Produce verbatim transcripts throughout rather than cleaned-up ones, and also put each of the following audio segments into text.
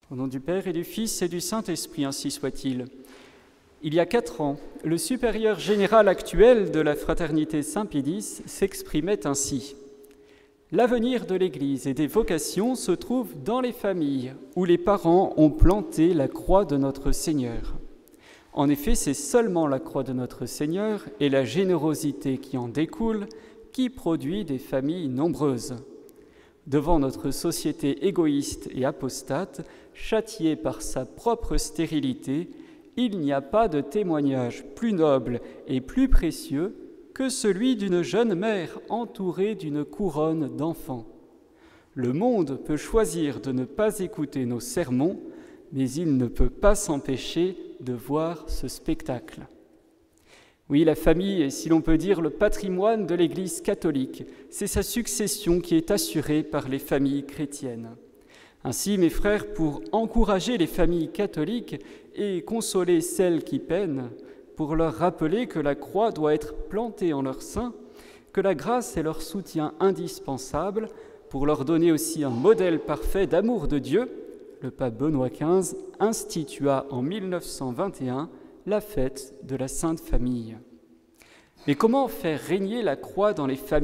Au nom du Père et du Fils et du Saint-Esprit, ainsi soit-il. Il y a quatre ans, le supérieur général actuel de la fraternité Saint-Pédis s'exprimait ainsi. L'avenir de l'Église et des vocations se trouve dans les familles où les parents ont planté la croix de notre Seigneur. En effet, c'est seulement la croix de notre Seigneur et la générosité qui en découle qui produit des familles nombreuses. Devant notre société égoïste et apostate, châtiée par sa propre stérilité, il n'y a pas de témoignage plus noble et plus précieux que celui d'une jeune mère entourée d'une couronne d'enfants. Le monde peut choisir de ne pas écouter nos sermons, mais il ne peut pas s'empêcher de voir ce spectacle. Oui, la famille est, si l'on peut dire, le patrimoine de l'Église catholique. C'est sa succession qui est assurée par les familles chrétiennes. Ainsi, mes frères, pour encourager les familles catholiques et consoler celles qui peinent, pour leur rappeler que la croix doit être plantée en leur sein, que la grâce est leur soutien indispensable, pour leur donner aussi un modèle parfait d'amour de Dieu, le pape Benoît quinze institua en mille neuf cent vingt et un la fête de la Sainte Famille. Mais comment faire régner la croix dans les familles ?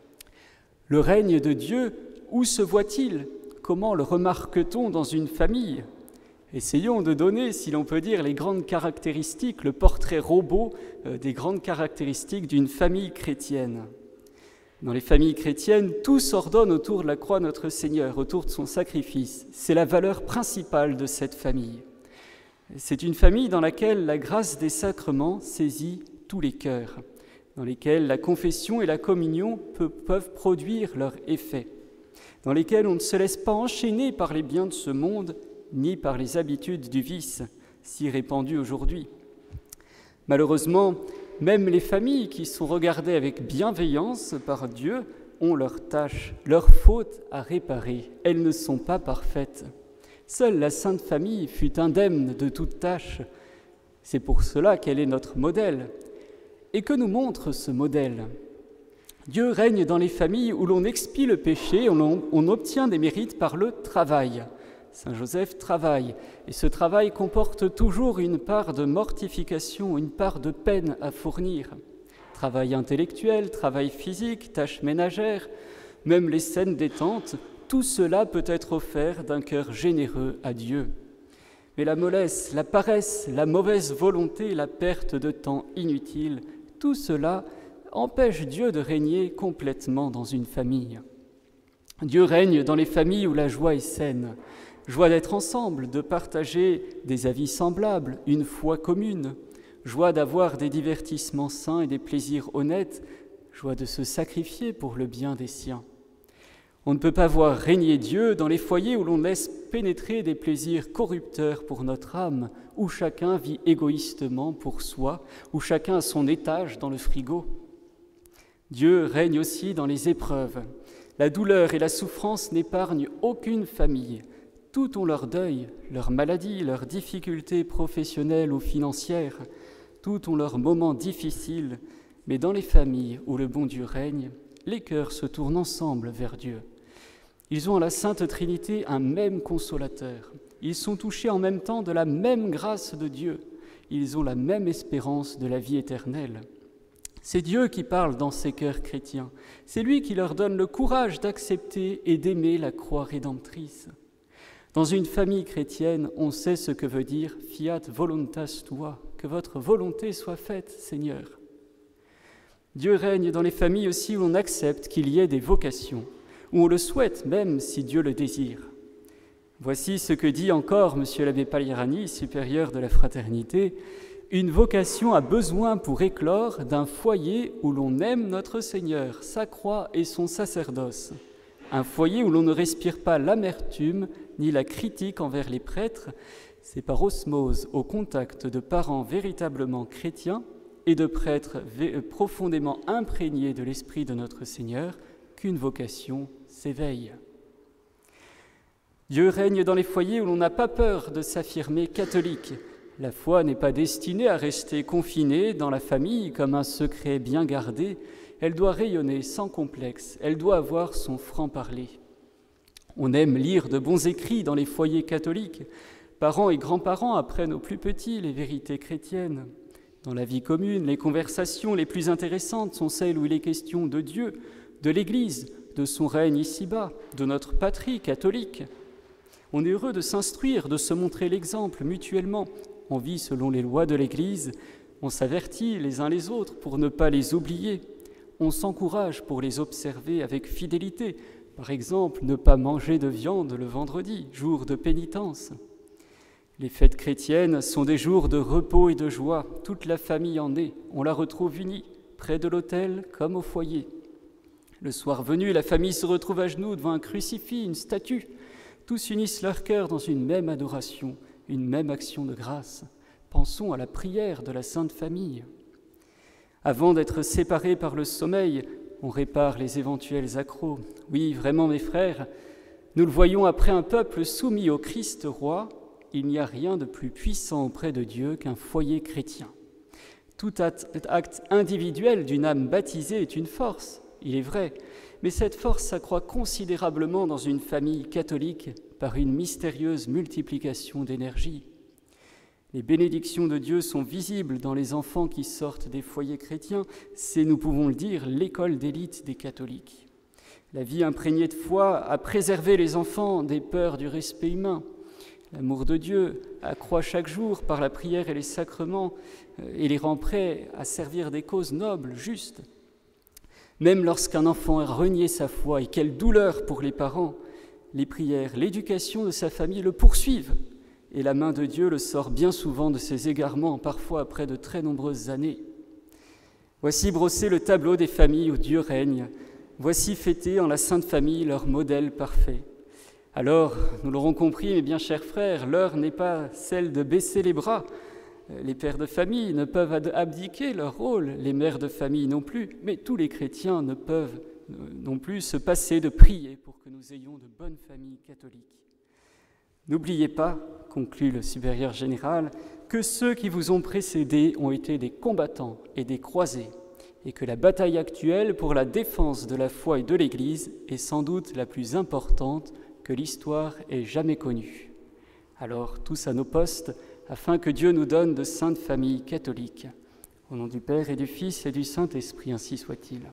Le règne de Dieu, où se voit-il ? Comment le remarque-t-on dans une famille ? Essayons de donner, si l'on peut dire, les grandes caractéristiques, le portrait robot euh, des grandes caractéristiques d'une famille chrétienne. Dans les familles chrétiennes, tout s'ordonne autour de la croix de notre Seigneur, autour de son sacrifice. C'est la valeur principale de cette famille. C'est une famille dans laquelle la grâce des sacrements saisit tous les cœurs, dans lesquels la confession et la communion peut, peuvent produire leur effet, dans lesquels on ne se laisse pas enchaîner par les biens de ce monde, ni par les habitudes du vice, si répandues aujourd'hui. Malheureusement, même les familles qui sont regardées avec bienveillance par Dieu ont leurs tâches, leurs fautes à réparer. Elles ne sont pas parfaites. Seule la Sainte Famille fut indemne de toute tâche. C'est pour cela qu'elle est notre modèle. Et que nous montre ce modèle ? Dieu règne dans les familles où l'on expie le péché, où l'on, on obtient des mérites par le travail. Saint Joseph travaille, et ce travail comporte toujours une part de mortification, une part de peine à fournir. Travail intellectuel, travail physique, tâches ménagères, même les scènes détente, tout cela peut être offert d'un cœur généreux à Dieu. Mais la mollesse, la paresse, la mauvaise volonté, la perte de temps inutile, tout cela empêche Dieu de régner complètement dans une famille. Dieu règne dans les familles où la joie est saine, joie d'être ensemble, de partager des avis semblables, une foi commune, joie d'avoir des divertissements sains et des plaisirs honnêtes, joie de se sacrifier pour le bien des siens. On ne peut pas voir régner Dieu dans les foyers où l'on laisse pénétrer des plaisirs corrupteurs pour notre âme, où chacun vit égoïstement pour soi, où chacun a son étage dans le frigo. Dieu règne aussi dans les épreuves. La douleur et la souffrance n'épargnent aucune famille. Toutes ont leur deuil, leur maladie, leurs difficultés professionnelles ou financières. Toutes ont leurs moments difficiles, mais dans les familles où le bon Dieu règne, les cœurs se tournent ensemble vers Dieu. Ils ont en la Sainte Trinité un même consolateur. Ils sont touchés en même temps de la même grâce de Dieu. Ils ont la même espérance de la vie éternelle. C'est Dieu qui parle dans ces cœurs chrétiens. C'est lui qui leur donne le courage d'accepter et d'aimer la croix rédemptrice. Dans une famille chrétienne, on sait ce que veut dire « fiat voluntas tua », que votre volonté soit faite, Seigneur. Dieu règne dans les familles aussi où l'on accepte qu'il y ait des vocations, où on le souhaite même si Dieu le désire. Voici ce que dit encore M. l'abbé Pagliarani, supérieur de la fraternité. Une vocation a besoin pour éclore d'un foyer où l'on aime notre Seigneur, sa croix et son sacerdoce. Un foyer où l'on ne respire pas l'amertume ni la critique envers les prêtres. C'est par osmose, au contact de parents véritablement chrétiens et de prêtres profondément imprégnés de l'Esprit de notre Seigneur, qu'une vocation s'éveille. Dieu règne dans les foyers où l'on n'a pas peur de s'affirmer catholique. La foi n'est pas destinée à rester confinée dans la famille comme un secret bien gardé. Elle doit rayonner sans complexe, elle doit avoir son franc-parler. On aime lire de bons écrits dans les foyers catholiques. Parents et grands-parents apprennent aux plus petits les vérités chrétiennes. Dans la vie commune, les conversations les plus intéressantes sont celles où il est question de Dieu, de l'Église, de son règne ici-bas, de notre patrie catholique. On est heureux de s'instruire, de se montrer l'exemple mutuellement. On vit selon les lois de l'Église, on s'avertit les uns les autres pour ne pas les oublier. On s'encourage pour les observer avec fidélité. Par exemple, ne pas manger de viande le vendredi, jour de pénitence. Les fêtes chrétiennes sont des jours de repos et de joie. Toute la famille en est. On la retrouve unie, près de l'autel comme au foyer. Le soir venu, la famille se retrouve à genoux devant un crucifix, une statue. Tous unissent leur cœur dans une même adoration, une même action de grâce. Pensons à la prière de la Sainte Famille. Avant d'être séparés par le sommeil, on répare les éventuels accrocs. Oui, vraiment, mes frères, nous le voyons après un peuple soumis au Christ roi, il n'y a rien de plus puissant auprès de Dieu qu'un foyer chrétien. Tout acte individuel d'une âme baptisée est une force, il est vrai, mais cette force s'accroît considérablement dans une famille catholique par une mystérieuse multiplication d'énergie. Les bénédictions de Dieu sont visibles dans les enfants qui sortent des foyers chrétiens. C'est, nous pouvons le dire, l'école d'élite des catholiques. La vie imprégnée de foi a préservé les enfants des peurs du respect humain. L'amour de Dieu accroît chaque jour par la prière et les sacrements et les rend prêts à servir des causes nobles, justes. Même lorsqu'un enfant a renié sa foi, et quelle douleur pour les parents, les prières, l'éducation de sa famille le poursuivent. Et la main de Dieu le sort bien souvent de ses égarements, parfois après de très nombreuses années. Voici brossé le tableau des familles où Dieu règne. Voici fêté en la Sainte Famille leur modèle parfait. Alors, nous l'aurons compris, mes bien chers frères, l'heure n'est pas celle de baisser les bras. Les pères de famille ne peuvent abdiquer leur rôle, les mères de famille non plus, mais tous les chrétiens ne peuvent non plus se passer de prier pour que nous ayons de bonnes familles catholiques. N'oubliez pas, conclut le supérieur général, que ceux qui vous ont précédés ont été des combattants et des croisés, et que la bataille actuelle pour la défense de la foi et de l'Église est sans doute la plus importante que l'histoire ait jamais connue. Alors, tous à nos postes, afin que Dieu nous donne de saintes familles catholiques. Au nom du Père et du Fils et du Saint-Esprit, ainsi soit-il.